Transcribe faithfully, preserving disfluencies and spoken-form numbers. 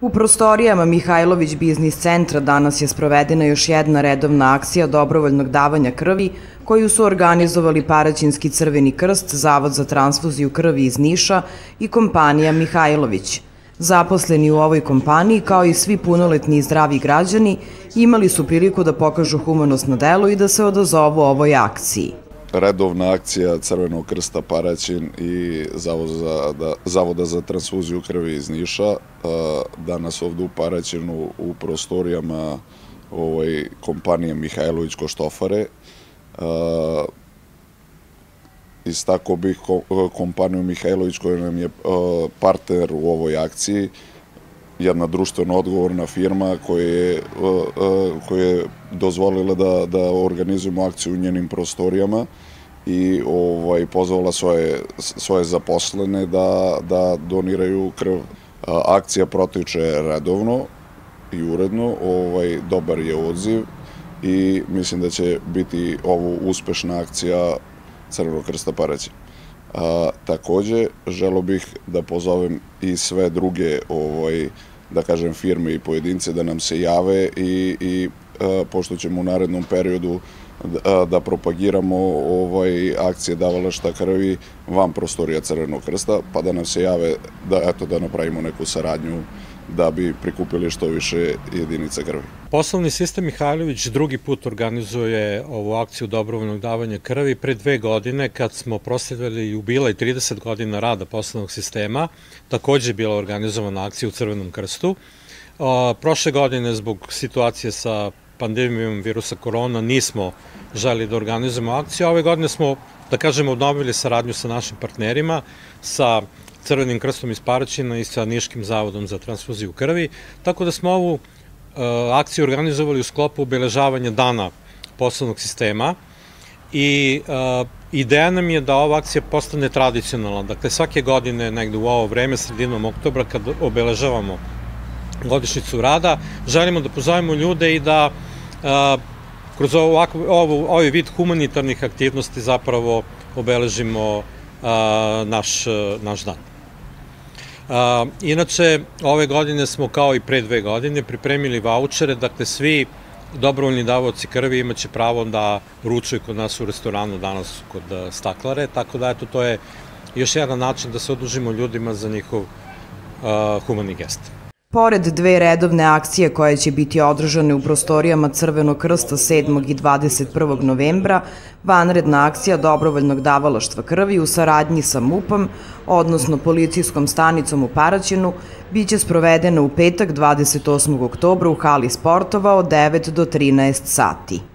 U prostorijama Mihajlović biznis centra danas je sprovedena još jedna redovna akcija dobrovoljnog davanja krvi koju su organizovali Paraćinski Crveni krst, Zavod za transfuziju krvi iz Niša i kompanija Mihajlović. Zaposleni u ovoj kompaniji, kao i svi punoletni i zdravi građani, imali su priliku da pokažu humanost na delu i da se odazovu ovoj akciji. Redovna akcija Crvenog krsta Paraćin i Zavoda za transfuziju krvi iz Niša. Danas ovde u Paraćinu u prostorijama kompanije Mihajlović Koštofare. Istakao bih kompaniju Mihajlović koja nam je partner u ovoj akciji, jedna društveno odgovorna firma koja je dozvolila da organizujemo akciju u njenim prostorijama i pozvala svoje zaposlene da doniraju krv. Akcija protiče redovno i uredno, dobar je odziv i mislim da će biti ovo uspešna akcija Crvenog krsta Paraćin. Takođe, želeo bih da pozovem i sve druge, da kažem, firme i pojedince da nam se jave i pošto ćemo u narednom periodu da propagiramo akcije davalaštva krvi van prostorija Crvenog krsta, pa da nam se jave da napravimo neku saradnju da bi prikupili što više jedinica krvi. Poslovni sistem Mihajlović drugi put organizuje ovu akciju dobrovoljnog davanja krvi. Pre dve godine, kad smo proslavljali jubilej trideset godina rada poslovnog sistema, takođe je bila organizovana akcija u Crvenom krstu. Prošle godine, zbog situacije sa pandemijom virusa korona, nismo želi da organizujemo akciju. Ove godine smo, da kažemo, obnovili saradnju sa našim partnerima, sa Crvenim krstom iz Paraćina i sa Niškim zavodom za transfuziju krvi, tako da smo ovu akciju organizovali u sklopu obeležavanja dana poslovnog sistema i ideja nam je da ova akcija postane tradicionalna. Dakle, svake godine negde u ovo vreme, sredinom oktobra, kad obeležavamo godišnjicu rada, želimo da pozovemo ljude i da kroz ovaj vid humanitarnih aktivnosti zapravo obeležimo naš dan. Inače, ove godine smo, kao i pre dve godine, pripremili vaučere, dakle svi dobrovoljni davaoci krvi imaće pravo da ručuju kod nas u restoranu danas kod Staklare, tako da eto, to je još jedan način da se odužimo ljudima za njihov humani gest. Pored dve redovne akcije koje će biti održane u prostorijama Crvenog krsta sedmog i dvadeset prvog novembra, vanredna akcija dobrovoljnog davalaštva krvi u saradnji sa MUP-om, odnosno policijskom stanicom u Paraćinu, biće sprovedena u petak dvadeset osmog oktobra u hali sportova od devet do trinaest sati.